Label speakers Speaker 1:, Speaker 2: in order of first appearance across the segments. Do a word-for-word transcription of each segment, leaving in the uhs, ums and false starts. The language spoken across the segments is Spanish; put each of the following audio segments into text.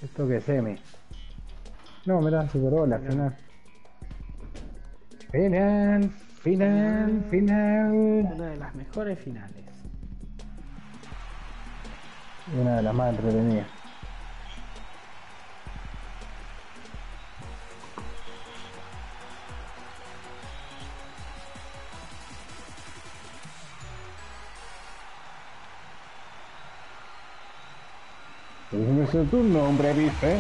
Speaker 1: Esto que es semi. No, mirá, superó la final. Final, final, final.
Speaker 2: Una de las mejores finales.
Speaker 1: Y una de las más entretenidas. Es su turno, hombre bife.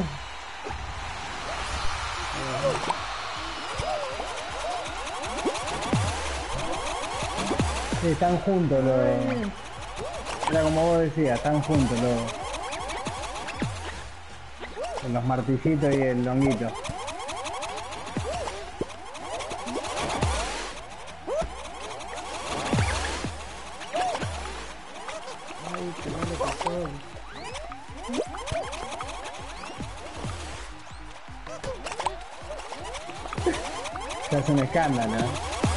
Speaker 1: Sí, están juntos los... Era como vos decías, están juntos los... Los martillitos y el longuito.
Speaker 2: Ay, que no le pasó.
Speaker 1: Se hace un escándalo, ¿eh?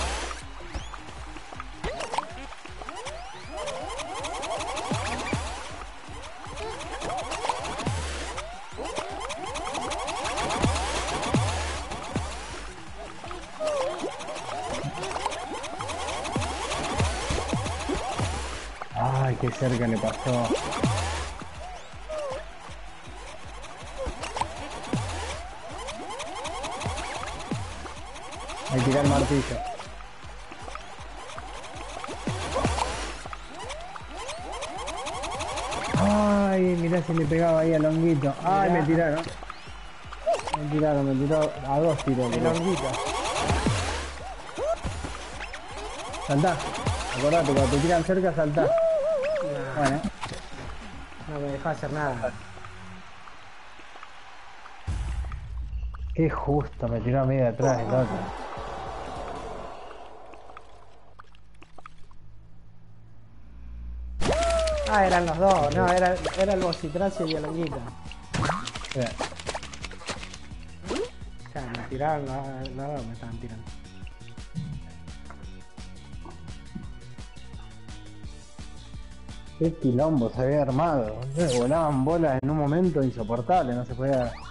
Speaker 1: Ay, qué cerca le pasó. Hay que tirar el martillo. Ay, mirá si le pegaba ahí al honguito. Ay,
Speaker 2: Mirá.
Speaker 1: me tiraron. Me tiraron, me tiraron a dos tiros.
Speaker 2: El honguito.
Speaker 1: Saltá. Acordate, cuando te tiran cerca, saltá.
Speaker 2: Nah,
Speaker 1: Bueno.
Speaker 2: no me dejó hacer nada.
Speaker 1: Qué justo, me tiró a medio de atrás el otro.
Speaker 2: Ah, eran los dos. No, era, era el Bocitracio y el honguito.
Speaker 1: Sí.
Speaker 2: O sea, me tiraron los, los dos, me estaban tirando.
Speaker 1: Qué quilombo se había armado. Volaban bolas en un momento insoportable, no se podía